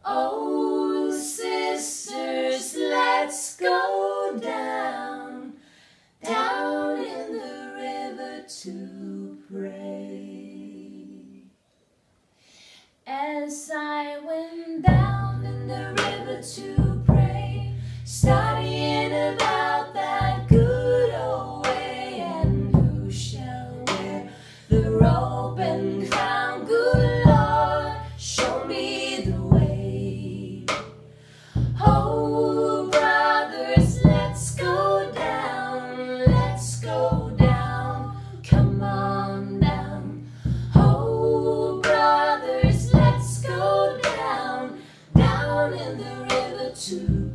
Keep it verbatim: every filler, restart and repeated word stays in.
Oh, sisters, let's go down, down in the river to pray. As I went down in the river to pray, studying about that good old way, and who shall wear the robe and crown, good Lord, show me the way. Oh, brothers, let's go down, let's go down, come on down. Oh, brothers, let's go down, down in the river to